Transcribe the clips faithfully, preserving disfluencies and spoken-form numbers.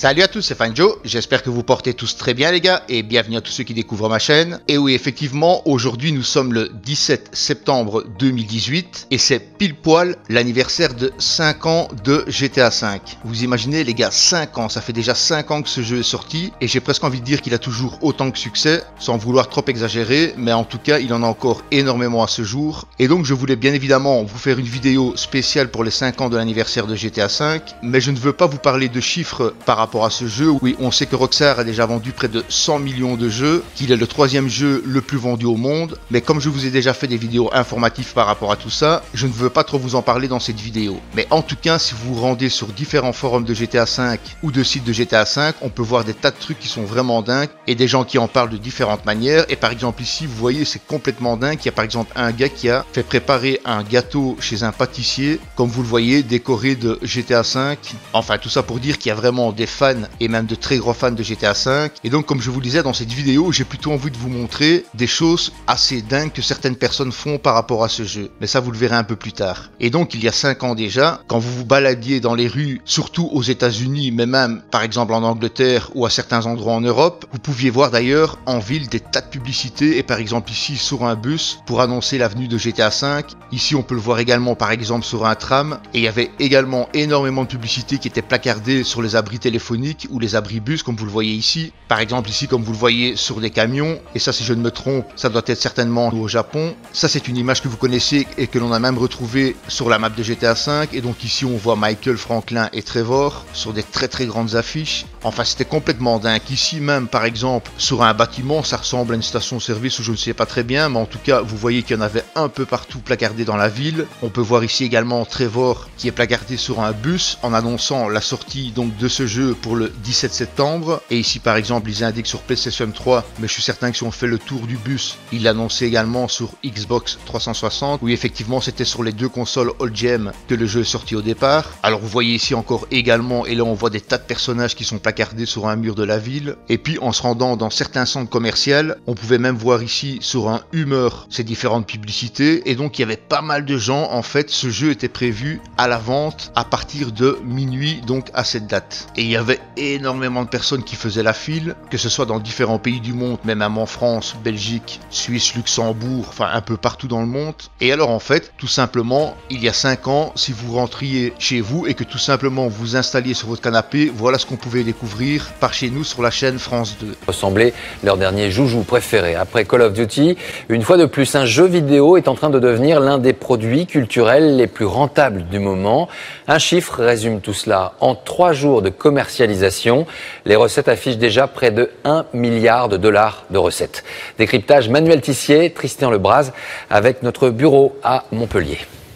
Salut à tous, c'est Fanjo, j'espère que vous portez tous très bien les gars et bienvenue à tous ceux qui découvrent ma chaîne. Et oui, effectivement, aujourd'hui nous sommes le dix-sept septembre deux mille dix-huit et c'est pile poil l'anniversaire de cinq ans de G T A cinq. Vous imaginez les gars, cinq ans, ça fait déjà cinq ans que ce jeu est sorti et j'ai presque envie de dire qu'il a toujours autant de succès, sans vouloir trop exagérer, mais en tout cas il en a encore énormément à ce jour. Et donc je voulais bien évidemment vous faire une vidéo spéciale pour les cinq ans de l'anniversaire de G T A cinq, mais je ne veux pas vous parler de chiffres par rapport à ce jeu. Oui, on sait que Rockstar a déjà vendu près de cent millions de jeux, qu'il est le troisième jeu le plus vendu au monde, mais comme je vous ai déjà fait des vidéos informatives par rapport à tout ça, je ne veux pas trop vous en parler dans cette vidéo. Mais en tout cas, si vous vous rendez sur différents forums de G T A cinq ou de sites de G T A cinq, on peut voir des tas de trucs qui sont vraiment dingues et des gens qui en parlent de différentes manières. Et par exemple ici, vous voyez, c'est complètement dingue. Il y a par exemple un gars qui a fait préparer un gâteau chez un pâtissier, comme vous le voyez, décoré de G T A cinq. Enfin, tout ça pour dire qu'il y a vraiment des fans et même de très gros fans de G T A cinq. Et donc, comme je vous le disais dans cette vidéo, j'ai plutôt envie de vous montrer des choses assez dingues que certaines personnes font par rapport à ce jeu. Mais ça, vous le verrez un peu plus tard. Et donc, il y a cinq ans déjà, quand vous vous baladiez dans les rues, surtout aux États-Unis, mais même par exemple en Angleterre ou à certains endroits en Europe, vous pouviez voir d'ailleurs en ville des tas de publicités. Et par exemple ici sur un bus pour annoncer la venue de G T A cinq. Ici, on peut le voir également par exemple sur un tram. Et il y avait également énormément de publicités qui étaient placardées sur les abris téléphoniques ou les abris bus, comme vous le voyez ici. Par exemple ici, comme vous le voyez sur des camions. Et ça, si je ne me trompe, ça doit être certainement au Japon. Ça, c'est une image que vous connaissez et que l'on a même retrouvée sur la map de G T A cinq. Et donc ici, on voit Michael, Franklin et Trevor sur des très très grandes affiches. Enfin, c'était complètement dingue. Ici même, par exemple, sur un bâtiment, ça ressemble à une station-service ou je ne sais pas très bien, mais en tout cas, vous voyez qu'il y en avait un peu partout placardé dans la ville. On peut voir ici également Trevor qui est placardé sur un bus en annonçant la sortie donc de ce jeu pour le dix-sept septembre. Et ici, par exemple, ils indiquent sur PlayStation trois, mais je suis certain que si on fait le tour du bus, ils l'annonçaient également sur Xbox trois cent soixante. Oui, effectivement, c'était sur les deux consoles Old Gem que le jeu est sorti au départ. Alors, vous voyez ici encore également, et là on voit des tas de personnages qui sont placardés sur un mur de la ville. Et puis, en se rendant dans certains centres commerciaux, on pouvait même voir ici sur un Hummer ces différentes publicités. Et donc, il y avait pas mal de gens. En fait, ce jeu était prévu à la vente à partir de minuit, donc à cette date. Et il y avait énormément de personnes qui faisaient la file, que ce soit dans différents pays du monde, mais même en France, Belgique, Suisse, Luxembourg, enfin un peu partout dans le monde. Et alors en fait, tout simplement, il y a cinq ans, si vous rentriez chez vous et que tout simplement vous installiez sur votre canapé, voilà ce qu'on pouvait découvrir par chez nous sur la chaîne France deux. Ressembler leur dernier joujou préféré. Après Call of Duty, une fois de plus, un jeu vidéo est en train de devenir l'un des produits culturels les plus rentables du moment. Un chiffre résume tout cela. En trois jours de commercialisation, les recettes affichent déjà près de un milliard de dollars de recettes. Décryptage Manuel Tissier, Tristan Lebras, avec notre bureau à Montpellier.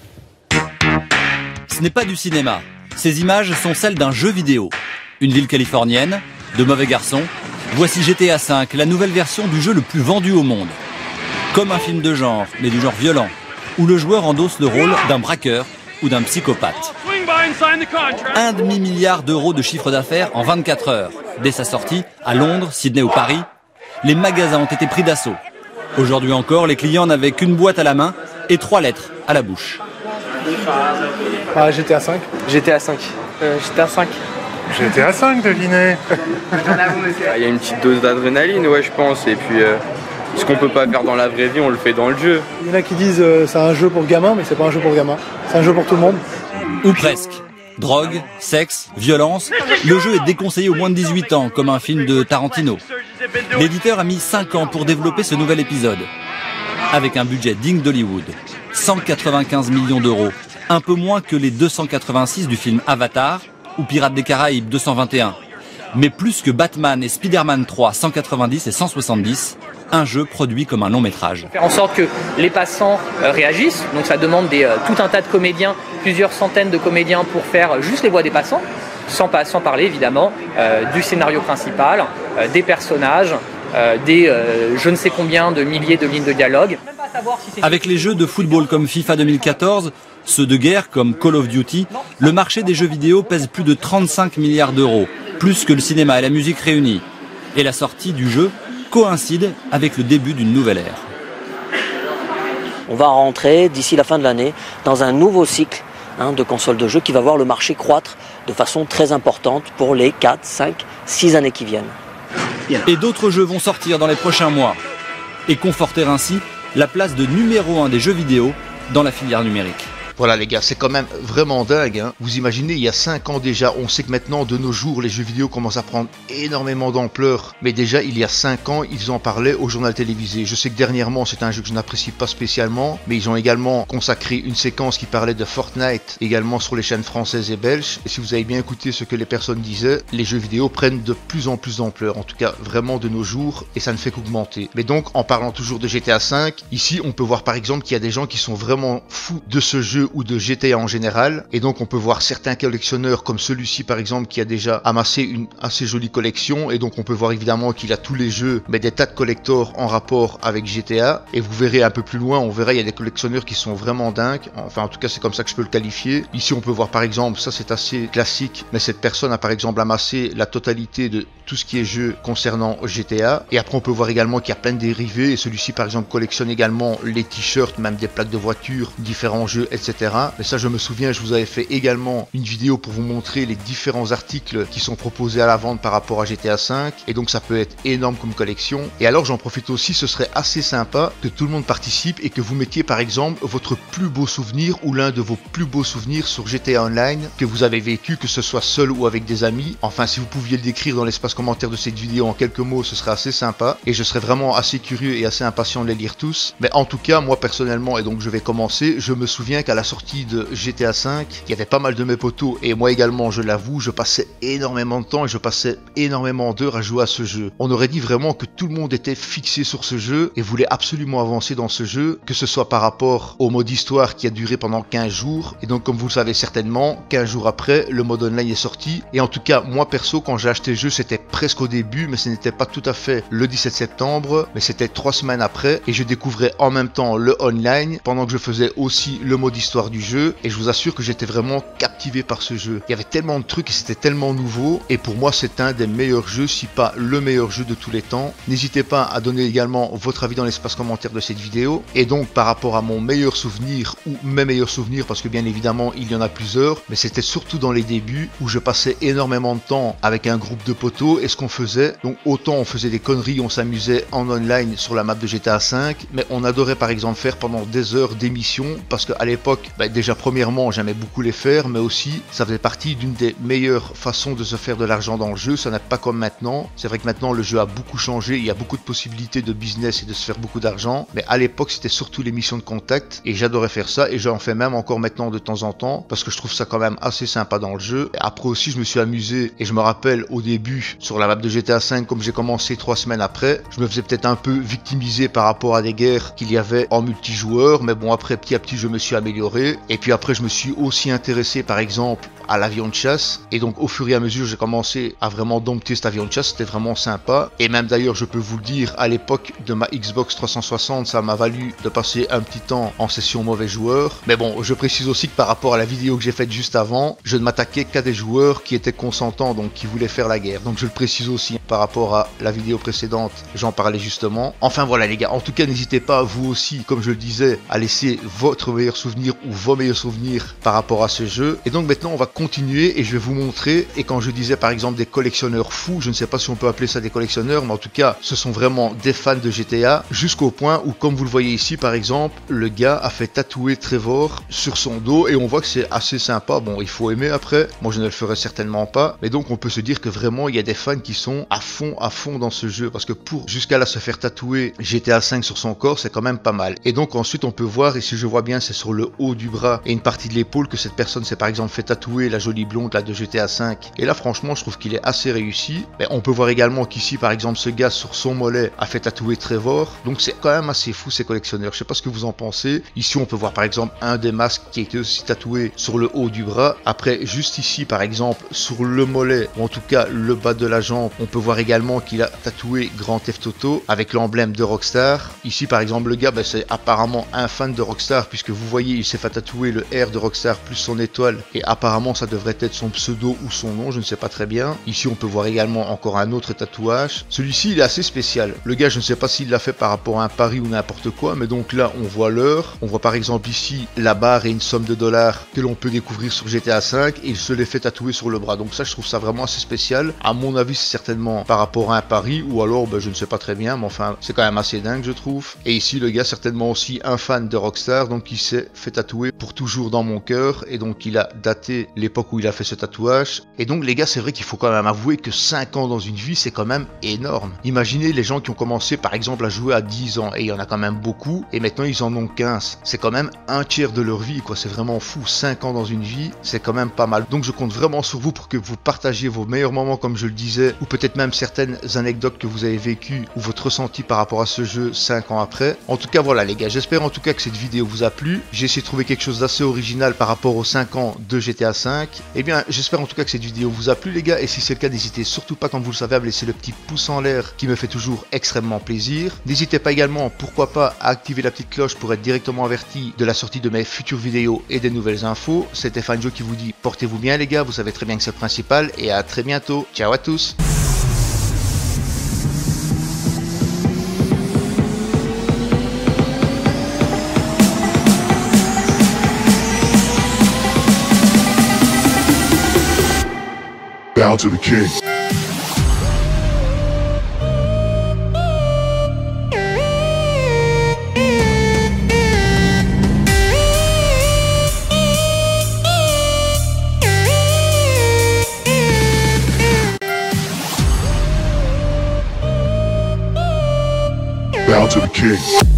Ce n'est pas du cinéma. Ces images sont celles d'un jeu vidéo. Une ville californienne, de mauvais garçons. Voici G T A cinq, la nouvelle version du jeu le plus vendu au monde. Comme un film de genre, mais du genre violent, où le joueur endosse le rôle d'un braqueur ou d'un psychopathe. Un demi-milliard d'euros de chiffre d'affaires en vingt-quatre heures. Dès sa sortie, à Londres, Sydney ou Paris, les magasins ont été pris d'assaut. Aujourd'hui encore, les clients n'avaient qu'une boîte à la main et trois lettres à la bouche. Ah, G T A cinq. G T A cinq. Euh, G T A cinq. G T A cinq, devinez. Il y a une petite dose d'adrénaline, ouais, je pense. Et puis, euh, ce qu'on peut pas faire dans la vraie vie, on le fait dans le jeu. Il y en a qui disent euh, c'est un jeu pour gamins, mais c'est pas un jeu pour gamins. C'est un jeu pour tout le monde. Ou presque. Drogue, sexe, violence. Le jeu est déconseillé aux moins de dix-huit ans, comme un film de Tarantino. L'éditeur a mis cinq ans pour développer ce nouvel épisode. Avec un budget digne d'Hollywood. cent quatre-vingt-quinze millions d'euros. Un peu moins que les deux cent quatre-vingt-six du film Avatar ou Pirates des Caraïbes deux cent vingt et un. Mais plus que Batman et Spider-Man trois, cent quatre-vingt-dix et cent soixante-dix, un jeu produit comme un long métrage. Faire en sorte que les passants euh, réagissent, donc ça demande des, euh, tout un tas de comédiens, plusieurs centaines de comédiens pour faire juste les voix des passants, sans, sans parler évidemment euh, du scénario principal, euh, des personnages, euh, des euh, je ne sais combien de milliers de lignes de dialogue. Avec les jeux de football comme FIFA deux mille quatorze, ceux de guerre comme Call of Duty, le marché des jeux vidéo pèse plus de trente-cinq milliards d'euros, plus que le cinéma et la musique réunis. Et la sortie du jeu coïncide avec le début d'une nouvelle ère. On va rentrer d'ici la fin de l'année dans un nouveau cycle hein, de consoles de jeux qui va voir le marché croître de façon très importante pour les quatre, cinq, six années qui viennent. Et d'autres jeux vont sortir dans les prochains mois et conforter ainsi la place de numéro un des jeux vidéo dans la filière numérique. Voilà les gars, c'est quand même vraiment dingue, hein. Vous imaginez, il y a cinq ans déjà, on sait que maintenant, de nos jours, les jeux vidéo commencent à prendre énormément d'ampleur. Mais déjà, il y a cinq ans, ils en parlaient au journal télévisé. Je sais que dernièrement, c'est un jeu que je n'apprécie pas spécialement, mais ils ont également consacré une séquence qui parlait de Fortnite, également sur les chaînes françaises et belges. Et si vous avez bien écouté ce que les personnes disaient, les jeux vidéo prennent de plus en plus d'ampleur, en tout cas vraiment de nos jours, et ça ne fait qu'augmenter. Mais donc, en parlant toujours de G T A cinq, ici, on peut voir par exemple qu'il y a des gens qui sont vraiment fous de ce jeu ou de G T A en général, et donc on peut voir certains collectionneurs comme celui-ci par exemple qui a déjà amassé une assez jolie collection, et donc on peut voir évidemment qu'il a tous les jeux mais des tas de collectors en rapport avec G T A, et vous verrez un peu plus loin, on verra il y a des collectionneurs qui sont vraiment dingues, enfin en tout cas c'est comme ça que je peux le qualifier. Ici on peut voir par exemple, ça c'est assez classique, mais cette personne a par exemple amassé la totalité de tout ce qui est jeu concernant G T A, et après on peut voir également qu'il y a plein de dérivés, et celui-ci par exemple collectionne également les t-shirts, même des plaques de voiture, différents jeux, et cetera. Mais ça je me souviens, je vous avais fait également une vidéo pour vous montrer les différents articles qui sont proposés à la vente par rapport à G T A cinq, et donc ça peut être énorme comme collection. Et alors j'en profite aussi, ce serait assez sympa que tout le monde participe et que vous mettiez par exemple votre plus beau souvenir ou l'un de vos plus beaux souvenirs sur G T A Online que vous avez vécu, que ce soit seul ou avec des amis. Enfin si vous pouviez le décrire dans l'espace commentaire de cette vidéo en quelques mots, ce serait assez sympa, et je serais vraiment assez curieux et assez impatient de les lire tous. Mais en tout cas moi personnellement, et donc je vais commencer, je me souviens qu'à la sortie de G T A cinq, il y avait pas mal de mes potos, et moi également je l'avoue, je passais énormément de temps et je passais énormément d'heures à jouer à ce jeu. On aurait dit vraiment que tout le monde était fixé sur ce jeu et voulait absolument avancer dans ce jeu, que ce soit par rapport au mode histoire qui a duré pendant quinze jours, et donc comme vous le savez certainement, quinze jours après, le mode online est sorti, et en tout cas moi perso quand j'ai acheté le jeu c'était presque au début, mais ce n'était pas tout à fait le dix-sept septembre, mais c'était trois semaines après, et je découvrais en même temps le online pendant que je faisais aussi le mode histoire du jeu, et je vous assure que j'étais vraiment captivé par ce jeu. Il y avait tellement de trucs et c'était tellement nouveau, et pour moi c'est un des meilleurs jeux, si pas le meilleur jeu de tous les temps. N'hésitez pas à donner également votre avis dans l'espace commentaire de cette vidéo, et donc par rapport à mon meilleur souvenir ou mes meilleurs souvenirs, parce que bien évidemment il y en a plusieurs, mais c'était surtout dans les débuts où je passais énormément de temps avec un groupe de potos, et ce qu'on faisait, donc autant on faisait des conneries, on s'amusait en online sur la map de G T A cinq, mais on adorait par exemple faire pendant des heures d'émissions, parce qu'à l'époque, bah, déjà premièrement j'aimais beaucoup les faire, mais aussi ça faisait partie d'une des meilleures façons de se faire de l'argent dans le jeu. Ça n'est pas comme maintenant, c'est vrai que maintenant le jeu a beaucoup changé, il y a beaucoup de possibilités de business et de se faire beaucoup d'argent, mais à l'époque c'était surtout les missions de contact, et j'adorais faire ça, et j'en fais même encore maintenant de temps en temps, parce que je trouve ça quand même assez sympa dans le jeu. Et après aussi je me suis amusé, et je me rappelle au début sur la map de G T A cinq, comme j'ai commencé trois semaines après, je me faisais peut-être un peu victimiser par rapport à des guerres qu'il y avait en multijoueur, mais bon après petit à petit je me suis amélioré, et puis après je me suis aussi intéressé par exemple à l'avion de chasse, et donc au fur et à mesure j'ai commencé à vraiment dompter cet avion de chasse, c'était vraiment sympa, et même d'ailleurs je peux vous le dire, à l'époque de ma Xbox trois cent soixante ça m'a valu de passer un petit temps en session mauvais joueur. Mais bon, je précise aussi que par rapport à la vidéo que j'ai faite juste avant, je ne m'attaquais qu'à des joueurs qui étaient consentants, donc qui voulaient faire la guerre, donc je le précise aussi par rapport à la vidéo précédente, j'en parlais justement. Enfin voilà les gars, en tout cas n'hésitez pas vous aussi, comme je le disais, à laisser votre meilleur souvenir ou vos meilleurs souvenirs par rapport à ce jeu. Et donc maintenant on va continuer et je vais vous montrer, et quand je disais par exemple des collectionneurs fous, je ne sais pas si on peut appeler ça des collectionneurs, mais en tout cas ce sont vraiment des fans de G T A, jusqu'au point où comme vous le voyez ici par exemple, le gars a fait tatouer Trevor sur son dos, et on voit que c'est assez sympa. Bon, il faut aimer après, moi je ne le ferai certainement pas, mais donc on peut se dire que vraiment il y a des fans qui sont à fond à fond dans ce jeu, parce que pour jusqu'à là se faire tatouer G T A cinq sur son corps, c'est quand même pas mal. Et donc ensuite on peut voir, et si je vois bien c'est sur le haut du bras et une partie de l'épaule, que cette personne s'est par exemple fait tatouer la jolie blonde là de G T A cinq, et là franchement je trouve qu'il est assez réussi. Mais on peut voir également qu'ici par exemple ce gars sur son mollet a fait tatouer Trevor, donc c'est quand même assez fou ces collectionneurs, je sais pas ce que vous en pensez. Ici on peut voir par exemple un des masques qui a été aussi tatoué sur le haut du bras. Après juste ici par exemple sur le mollet, ou en tout cas le bas de la jambe, on peut voir également qu'il a tatoué Grand Theft Auto avec l'emblème de Rockstar. Ici par exemple le gars, ben, c'est apparemment un fan de Rockstar, puisque vous voyez il s'est s'est fait tatouer le R de Rockstar plus son étoile et apparemment ça devrait être son pseudo ou son nom, je ne sais pas très bien. Ici on peut voir également encore un autre tatouage. Celui-ci il est assez spécial. Le gars je ne sais pas s'il l'a fait par rapport à un pari ou n'importe quoi, mais donc là on voit l'heure. On voit par exemple ici la barre et une somme de dollars que l'on peut découvrir sur G T A cinq et il se les fait tatouer sur le bras. Donc ça je trouve ça vraiment assez spécial. À mon avis c'est certainement par rapport à un pari ou alors ben, je ne sais pas très bien, mais enfin c'est quand même assez dingue je trouve. Et ici le gars certainement aussi un fan de Rockstar, donc il s'est fait tatouer pour toujours dans mon cœur et donc il a daté l'époque où il a fait ce tatouage. Et donc les gars c'est vrai qu'il faut quand même avouer que cinq ans dans une vie c'est quand même énorme. Imaginez les gens qui ont commencé par exemple à jouer à dix ans et il y en a quand même beaucoup et maintenant ils en ont quinze. C'est quand même un tiers de leur vie quoi, c'est vraiment fou. cinq ans dans une vie c'est quand même pas mal. Donc je compte vraiment sur vous pour que vous partagiez vos meilleurs moments comme je le disais ou peut-être même certaines anecdotes que vous avez vécues ou votre ressenti par rapport à ce jeu cinq ans après. En tout cas voilà les gars, j'espère en tout cas que cette vidéo vous a plu. J'ai essayé de trouver quelque chose d'assez original par rapport aux cinq ans de G T A cinq. Et bien j'espère en tout cas que cette vidéo vous a plu les gars, et si c'est le cas n'hésitez surtout pas comme vous le savez à me laisser le petit pouce en l'air qui me fait toujours extrêmement plaisir. N'hésitez pas également pourquoi pas à activer la petite cloche pour être directement averti de la sortie de mes futures vidéos et des nouvelles infos. C'était Fanjo qui vous dit portez-vous bien les gars, vous savez très bien que c'est le principal et à très bientôt. Ciao à tous. Bow to the king. Bow to the king.